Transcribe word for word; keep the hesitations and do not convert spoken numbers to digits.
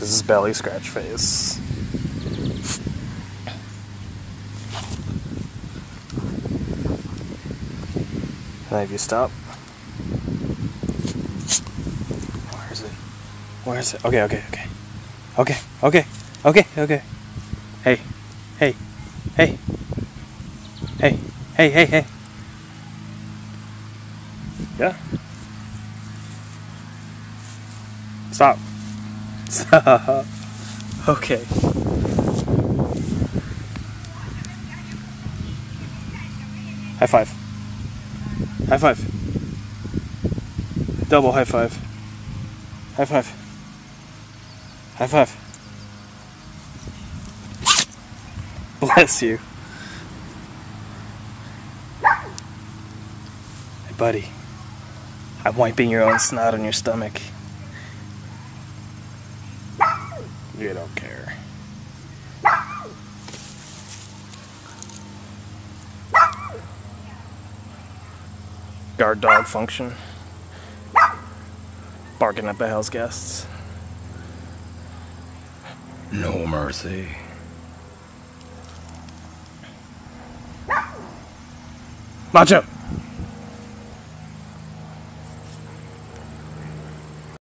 This is belly scratch face. And if you stop. Where is it? Where is it? Okay, okay, okay. Okay, okay, okay, okay. Hey, hey, hey. Hey, hey, hey, hey. Yeah. Stop. Stop. Okay. High five. High five. Double high five. High five. High five. Bless you. Hey, buddy. I'm wiping your own snot on your stomach. You don't care. Guard dog function. Barking at the house guests. No mercy. Macho!